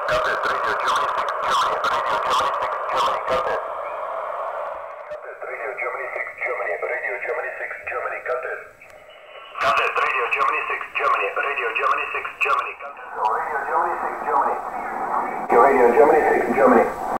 Got this. Radio Germany 6 Germany. Radio Germany 6 Germany. Got this. Got this. Radio Germany 6 Germany. Radio Germany 6 Germany. Got this. Got this. Radio Germany 6 Germany. Radio Germany 6 Germany. Got this. Radio Germany 6 Germany. Radio Germany 6 Germany.